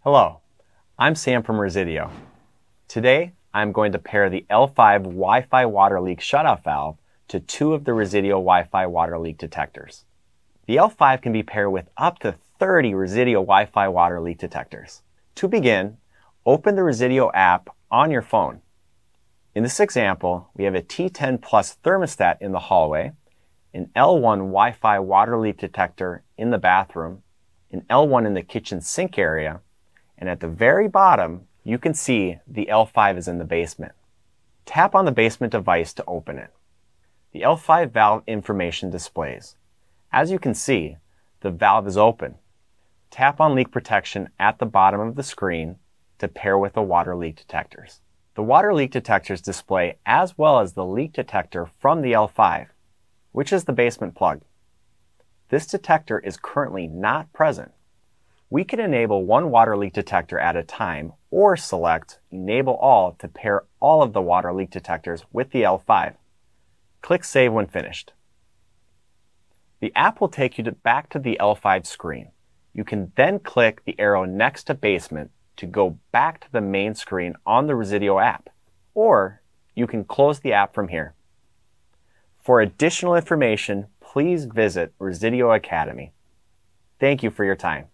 Hello, I'm Sam from Resideo. Today, I'm going to pair the L5 Wi-Fi water leak shutoff valve to two of the Resideo Wi-Fi water leak detectors. The L5 can be paired with up to 30 Resideo Wi-Fi water leak detectors. To begin, open the Resideo app on your phone. In this example, we have a T10 Plus thermostat in the hallway, an L1 Wi-Fi water leak detector in the bathroom, an L1 in the kitchen sink area, and at the very bottom, you can see the L5 is in the basement. Tap on the basement device to open it. The L5 valve information displays. As you can see, the valve is open. Tap on leak protection at the bottom of the screen to pair with the water leak detectors. The water leak detectors display as well as the leak detector from the L5, which is the basement plug. This detector is currently not present. We can enable one water leak detector at a time or select Enable All to pair all of the water leak detectors with the L5. Click Save when finished. The app will take you back to the L5 screen. You can then click the arrow next to Basement to go back to the main screen on the Resideo app, or you can close the app from here. For additional information, please visit Resideo Academy. Thank you for your time.